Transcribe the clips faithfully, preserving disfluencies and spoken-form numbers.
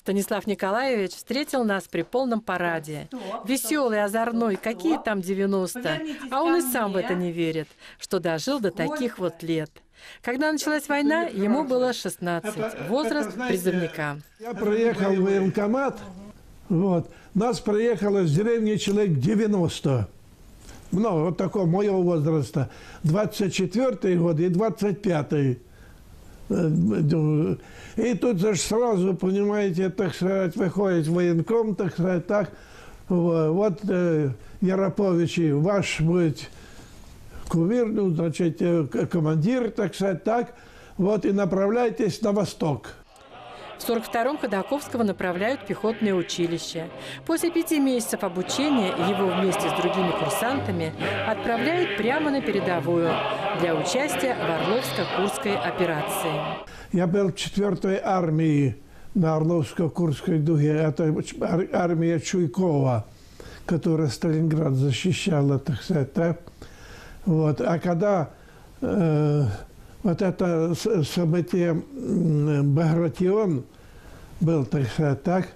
Станислав Николаевич встретил нас при полном параде. Веселый, озорной, какие там девяносто. А он и сам в это не верит, что дожил до таких вот лет. Когда началась война, ему было шестнадцать, возраст призывника. Я приехал в военкомат, вот, нас приехало с деревни человек девяносто. Ну, вот такого моего возраста. двадцать четвёртый год и двадцать пятый. И тут же сразу, понимаете, так сказать, выходит военком, так сказать, так. Вот, э, Яропович, ваш будет кумир, ну, значит, командир, так сказать, так. Вот, и направляйтесь на восток. В сорок втором Ходаковского направляют в пехотное училище. После пяти месяцев обучения его вместе с другими курсантами отправляют прямо на передовую для участия в Орловско-Курской операции. Я был в четвёртой армии на Орловско-Курской дуге. Это армия Чуйкова, которая Сталинград защищала, так сказать. Так? Вот. А когда э, вот это событие Багратион был, так сказать, так,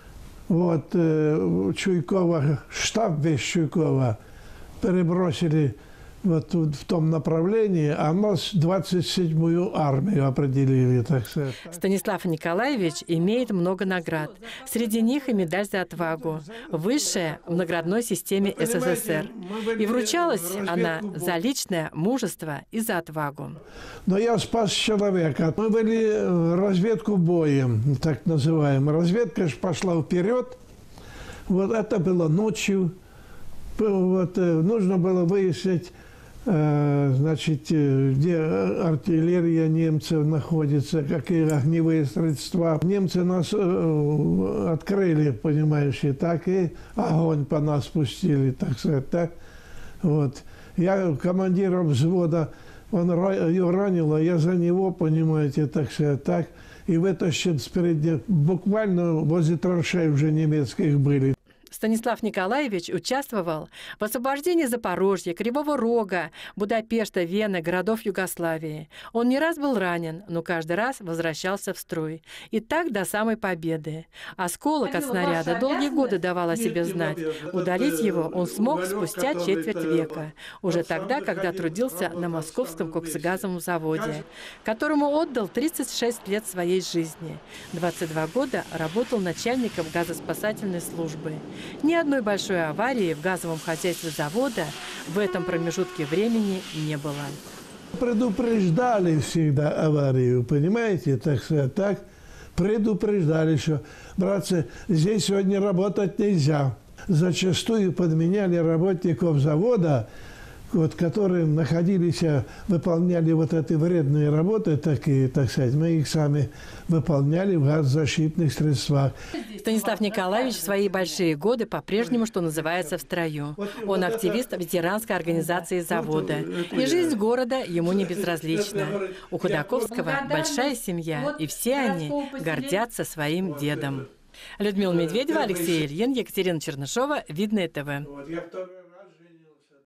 вот э, Чуйкова, штаб весь Чуйкова перебросили вот в том направлении, а нас двадцать седьмую армию определили, так сказать. Станислав Николаевич имеет много наград. Среди них и медаль за отвагу, высшая в наградной системе СССР. И вручалась она за личное мужество и за отвагу. Но я спас человека. Мы вели разведку боем, так называемую. Разведка же пошла вперед. Вот это было ночью. Вот, нужно было выяснить, значит, где артиллерия немцев находится, какие огневые средства. Немцы нас открыли, понимаешь, и так, и огонь по нас пустили, так сказать, так. Вот. Я командиром взвода, он ее ранил, а я за него, понимаете, так сказать, так, и вытащил спереди, буквально возле траншей уже немецких были. Станислав Николаевич участвовал в освобождении Запорожья, Кривого Рога, Будапешта, Вены, городов Югославии. Он не раз был ранен, но каждый раз возвращался в строй. И так до самой победы. Осколок от снаряда долгие годы давал о себе знать. Удалить его он смог спустя четверть века, уже тогда, когда трудился на Московском коксогазовом заводе, которому отдал тридцать шесть лет своей жизни. двадцать два года работал начальником газоспасательной службы. Ни одной большой аварии в газовом хозяйстве завода в этом промежутке времени не было. Предупреждали всегда аварию, понимаете, так сказать, так? Предупреждали, что, братцы, здесь сегодня работать нельзя. Зачастую подменяли работников завода, вот, которые находились, выполняли вот эти вредные работы, такие, так сказать, мы их сами выполняли в газозащитных средствах. Станислав Николаевич в свои большие годы по-прежнему, что называется, в строю. Он активист ветеранской организации завода. И жизнь города ему не безразлична. У Ходаковского большая семья, и все они гордятся своим дедом. Людмила Медведева, Алексей Ильин, Екатерина Чернышова, Видное ТВ.